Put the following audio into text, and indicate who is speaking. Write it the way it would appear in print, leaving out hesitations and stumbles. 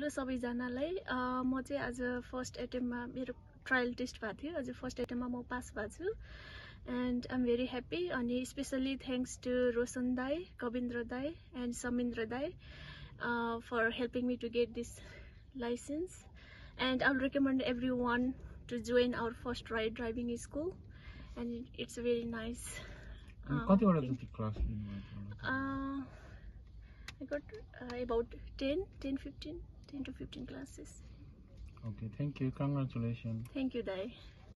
Speaker 1: Hello सबैजनालाई म चाहिँ आज फर्स्ट एटेम्पमा मेरो ट्रायल टेस्ट भएको थियो आज फर्स्ट एटेम्पमा म पास भएको छु and I am very happy अनि स्पेशली थ्याङ्क्स टु रोशन दाई कविन्द्र दाई एन्ड समिन्द्र दाई for helping me to get this licence and I will recommend everyone to join our first ride driving school and it's very nice
Speaker 2: कतिवटा जति class लिनुभएको
Speaker 1: I got about 10 to 15 classes.
Speaker 2: Okay, thank you. Congratulations.
Speaker 1: Thank you, Dai.